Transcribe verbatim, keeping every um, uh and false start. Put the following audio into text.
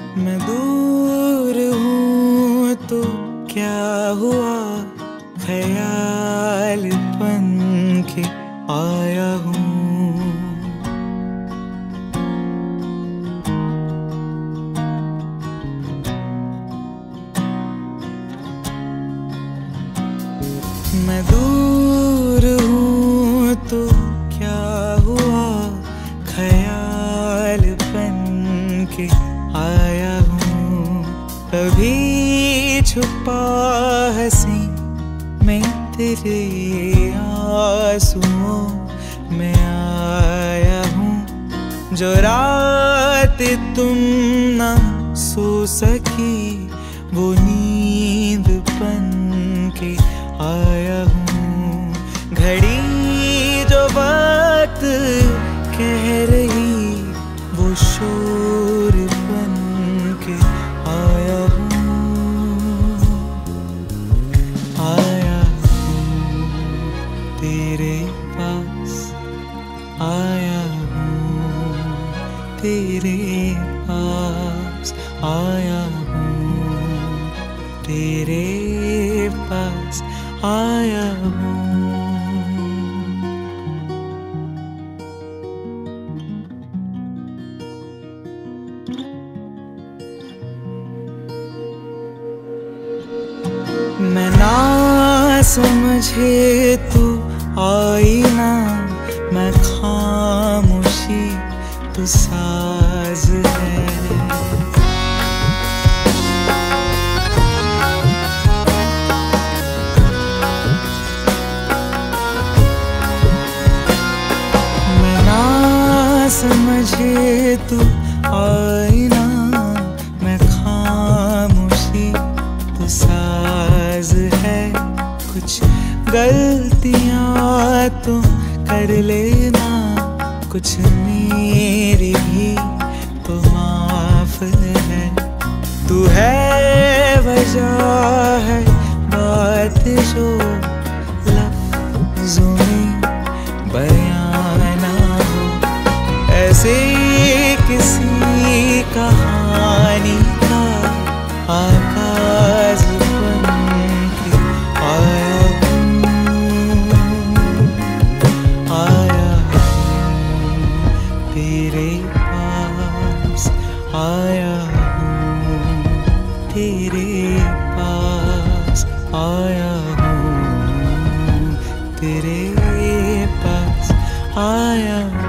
मैं दूर हूँ तो क्या हुआ, ख्याल बन के आया हूँ। मैं दूर हूँ तो क्या हुआ, ख्याल बन के आया हूँ। कभी छुपा हंसी मैं तेरे आंसुओं में आया हूँ। जो रात तुम ना सो सकी वो नींद बन के आया हूँ। घड़ी जो बात कह रही वो शोर बन के आया हूँ। आया हूँ तेरे पास, आया हूँ तेरे पास, आया हूँ तेरे पास, आया हूँ। मैं ना समझे तू आई ना, मैं खामोशी तू साज है। समझे तू आई ना, मैं खामोशी तू साज है। कुछ गलतियाँ तो कर लेना, कुछ मेरी भी तो माफ है। तू है वजह है बात जो लफ्ज़ों में बयां ना हो। ऐसे किसी कहानी का आगाज़ बन के आया हूँ। आया हूँ तेरे पास, आया हूँ तेरे पास, आया हूँ तेरे पास, आया हूँ।